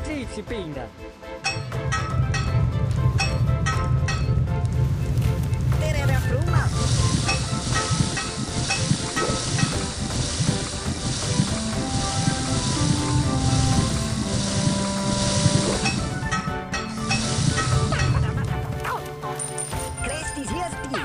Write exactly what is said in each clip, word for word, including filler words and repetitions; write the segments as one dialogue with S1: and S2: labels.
S1: Principina.
S2: Terera fruma. Crestis Yasti.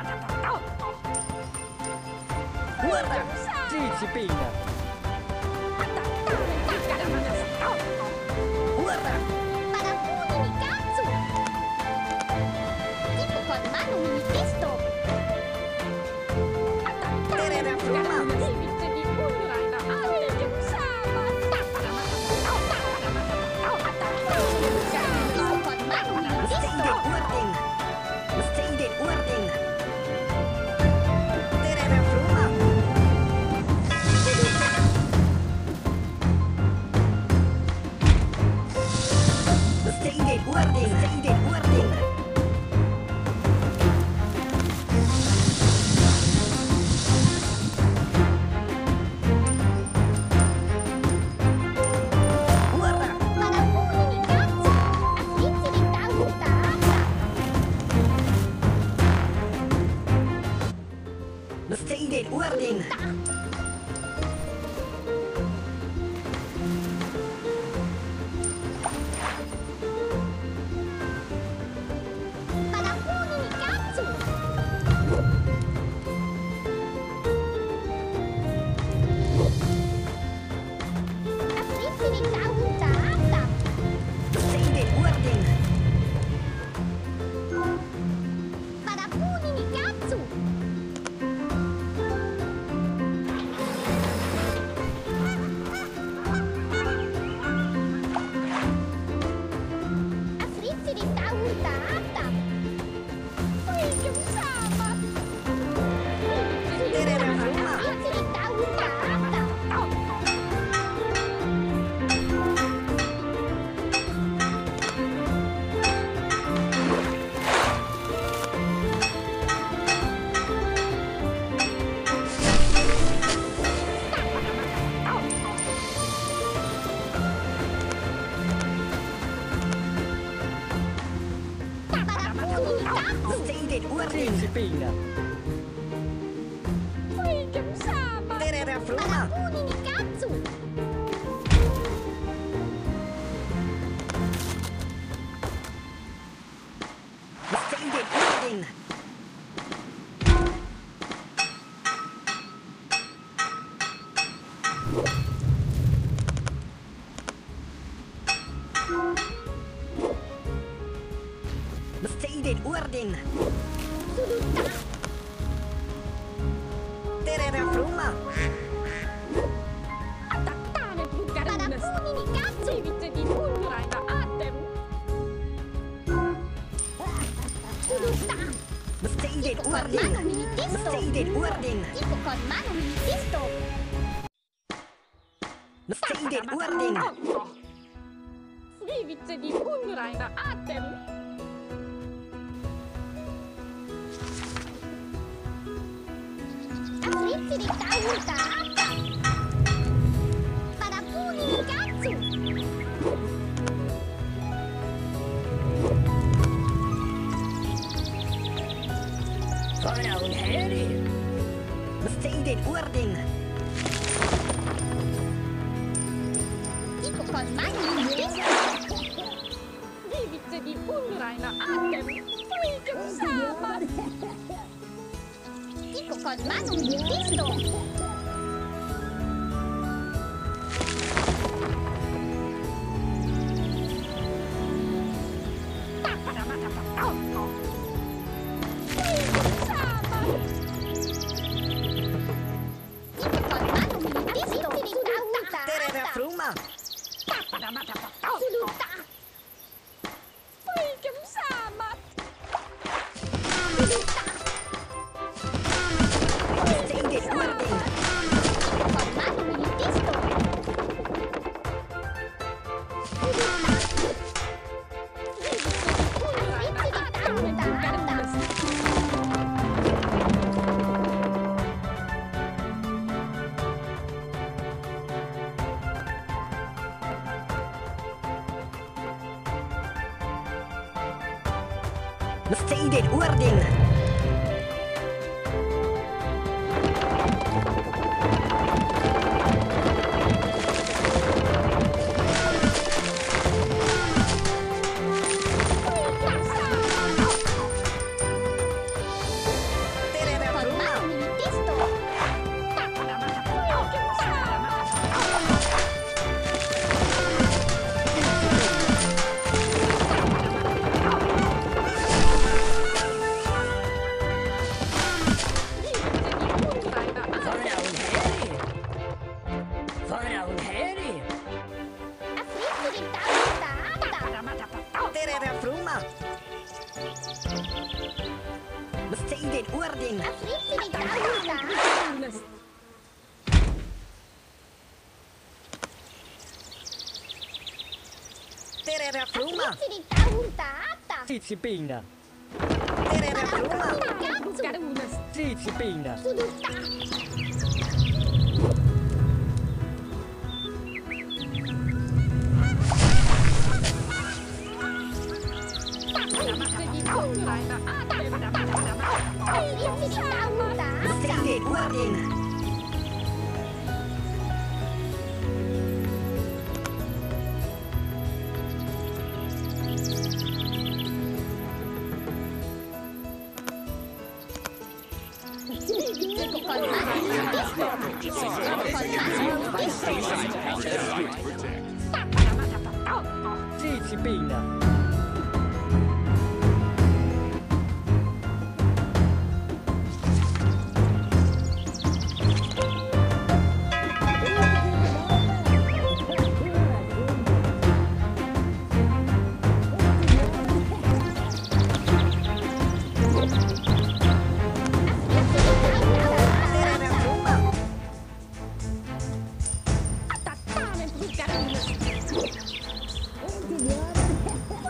S2: Guarda.
S1: Principina.
S2: Guarda.
S3: Parapuni ni Katsu! Tipo con mano mini testo!
S2: Terera fruma.
S3: Tipo con mano mini
S2: Stay
S3: testo!
S2: Ording. Stay Ording. Terera fruma. Stay Ording. Stay Ording. Guarda.
S3: Parapuni ni Katsu! Afflitti di Tauro Tarata!
S2: Stay Ording.
S3: Parapuni ni Katsu! Afflitti di Tauro Tarata!
S2: Stay Ording.
S3: Parapuni ni Katsu! Afflitti di Tauro Tarata!
S2: Terera fruma.
S3: Afflitti di Tauro Tarata! Parapuni ni Katsu!
S2: Stay Ording.
S1: Principina.
S2: Terera fruma.
S3: Parapuni ni Katsu!
S2: Stay Ording. Stay Ording. Terera fruma.
S3: Parapuni ni Katsu!
S2: Stay
S3: Con mano
S2: Ording.
S3: mini testo!
S2: Stay Ording.
S3: Tipo con mano mini testo!
S2: Stay Ording.
S4: Svivitse di Unraina Atem!
S3: Afflitti di Tauro Tarata! Parapuni ni Katsu!
S2: Fara un heri. Stay Ording.
S3: Tipo con mano mini testo!
S4: Svivitse di Unraina Atem! Freedom Sama!
S3: Tipo con mano mini testo! Tipo con mano mini testo!
S2: Terera fruma.
S3: Suluta!
S4: Freedom Sama!
S2: Stay Ording.
S3: Con mano mini testo!
S2: Mesti in Urding. Tereva Fruma.
S3: Mini testo.
S2: Fara un heri. Fara un heri.
S3: Afflitti di tauta.
S2: Tereva Fruma. Mesti in Urding.
S3: Afflitti di tauta.
S2: Tereva Fruma.
S3: Afflitti di tauta.
S1: Zizi pinga.
S2: Tereva Fruma.
S4: Garunas.
S1: Zizi pinga.
S3: Sudutta.
S4: Afflitti di Unreiner Atem.
S3: Afflitti di tauta.
S2: Mesti in Urding.
S1: Zizi pinga.
S2: Tereva Fruma.
S4: Attaccame, Garunas.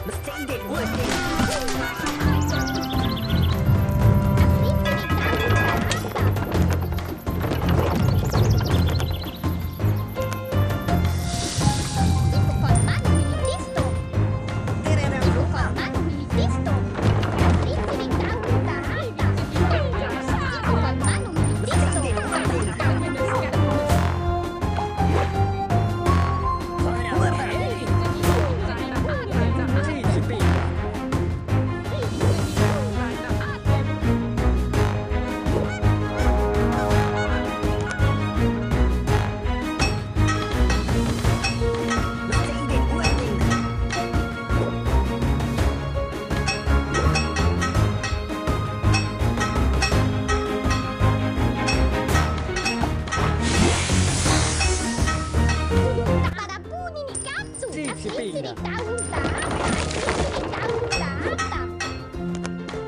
S2: Stended wood.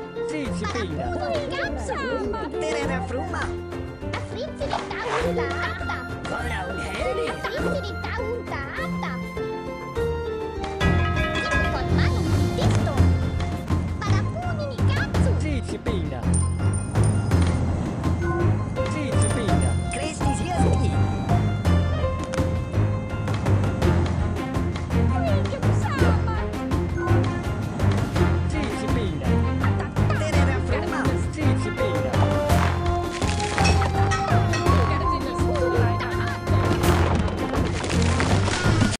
S1: Sì, sì, pinna.
S2: Terera fruma.
S3: A fritzi di tavola.